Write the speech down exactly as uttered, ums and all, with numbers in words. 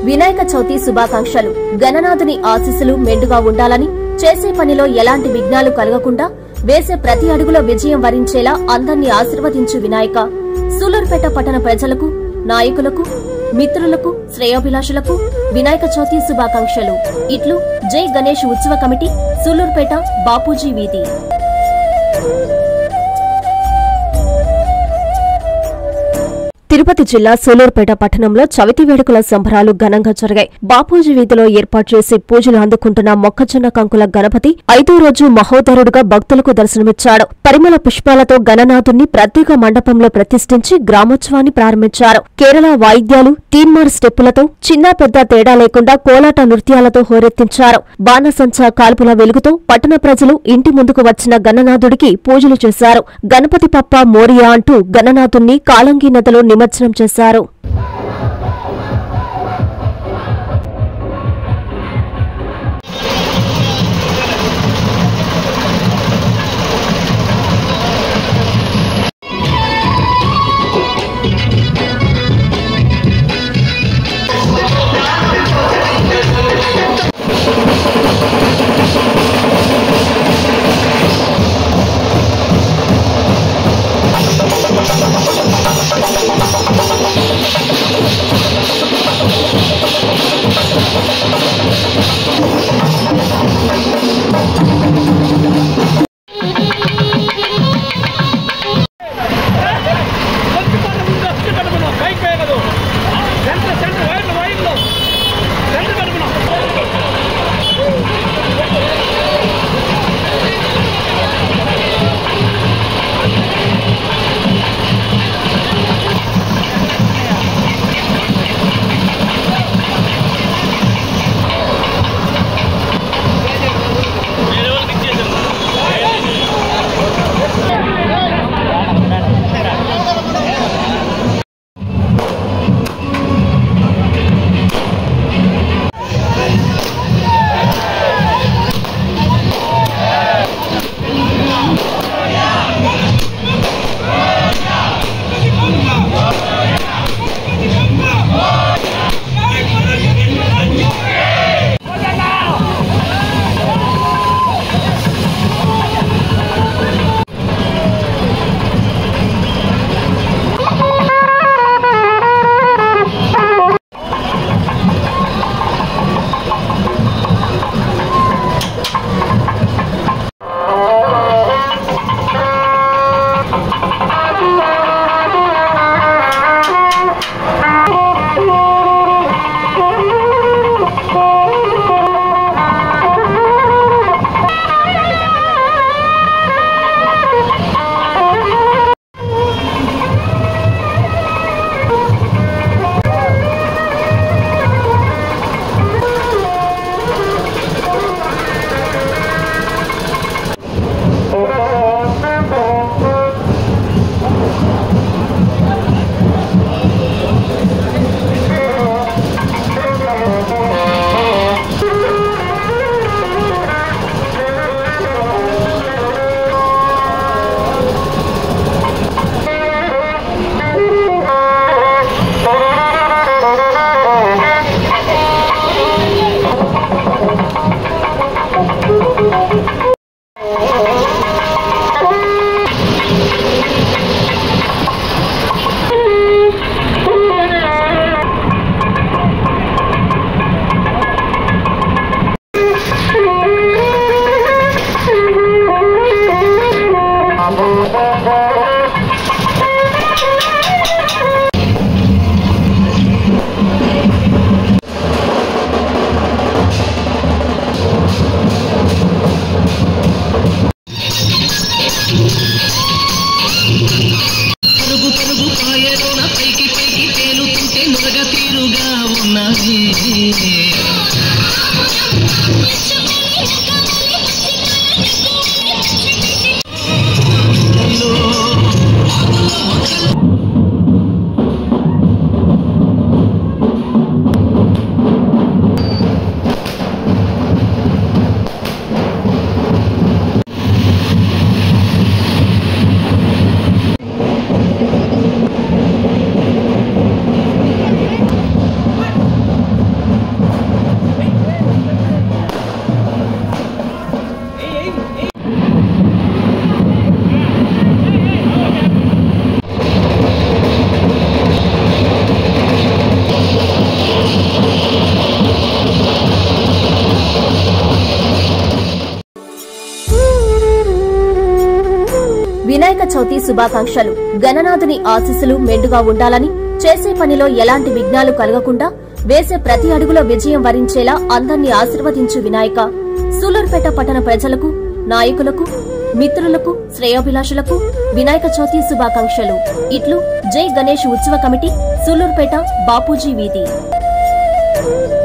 వినాయక చవితి శుభాకాంక్షలు. గణనాథుని ఆశీస్సులు మెండుగా ఉండాలని, చేసే పనిలో ఎలాంటి విఘ్నాలు కలగకుండా, వేసే ప్రతి అడుగులో విజయం వరించేలా అందర్నీ ఆశీర్వదించు వినాయక. సూలూరుపేట పట్టణ ప్రజలకు, నాయకులకు, మిత్రులకు, శ్రేయోభిలాషులకు వినాయక చవితి శుభాకాంక్షలు. ఇట్లు జై గణేష్ ఉత్సవ కమిటీ, సూలూరుపేట, బాపూజీ వీధి. తిరుపతి జిల్లా సూలూరుపేట పట్టణంలో చవితి వేడుకల సంబరాలు ఘనంగా జరిగాయి. బాపూజీ వీధిలో ఏర్పాటు చేసి పూజలు అందుకుంటున్న మొక్కజొన్న కంకుల గణపతి ఐదో రోజు మహోదరుడుగా భక్తులకు దర్శనమిచ్చాడు. పరిమళ పుష్పాలతో గణనాథుణ్ణి ప్రత్యేక మండపంలో ప్రతిష్ఠించి గ్రామోత్సవాన్ని ప్రారంభించారు. కేరళ వాయిద్యాలు, తీన్మార్ స్టెప్పులతో చిన్న పెద్ద తేడా లేకుండా కోలాట నృత్యాలతో హోరెత్తించారు. బాణసంచా కాల్పుల వెలుగుతో పట్టణ ప్రజలు ఇంటి ముందుకు వచ్చిన గణనాథుడికి పూజలు చేశారు. గణపతి పప్ప మోరియా అంటూ గణనాథుణ్ణి కాలంగి నదిలో నిమజ్జనం చేశారు. వినాయక చవితి శుభాకాంక్షలు. గణనాథుని ఆశీస్సులు మెండుగా ఉండాలని, చేసే పనిలో ఎలాంటి విఘ్నాలు కలగకుండా, వేసే ప్రతి అడుగులో విజయం వరించేలా అందర్నీ ఆశీర్వదించు వినాయక. సూలూరుపేట పట్టణ ప్రజలకు, నాయకులకు, మిత్రులకు, శ్రేయోభిలాషులకు వినాయక చవితి శుభాకాంక్షలు. ఇట్లు జై గణేష్ ఉత్సవ కమిటీ, సూలూరుపేట, బాపూజీ వీధి.